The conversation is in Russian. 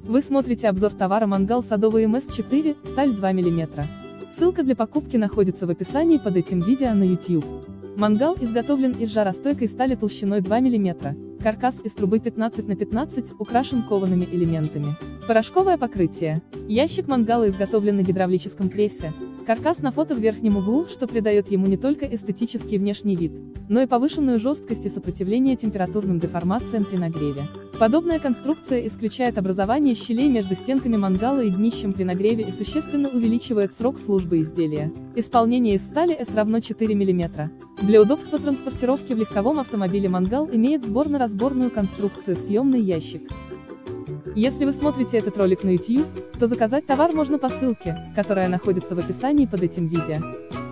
Вы смотрите обзор товара мангал садовый МС4, сталь 2 мм. Ссылка для покупки находится в описании под этим видео на YouTube. Мангал изготовлен из жаростойкой стали толщиной 2 мм. Каркас из трубы 15 на 15, украшен коваными элементами. Порошковое покрытие. Ящик мангала изготовлен на гидравлическом прессе. Каркас на фото в верхнем углу, что придает ему не только эстетический внешний вид, но и повышенную жесткость и сопротивление температурным деформациям при нагреве. Подобная конструкция исключает образование щелей между стенками мангала и днищем при нагреве и существенно увеличивает срок службы изделия. Исполнение из стали S равно 4 мм. Для удобства транспортировки в легковом автомобиле мангал имеет сборно-разборную конструкцию съемный ящик. Если вы смотрите этот ролик на YouTube, то заказать товар можно по ссылке, которая находится в описании под этим видео.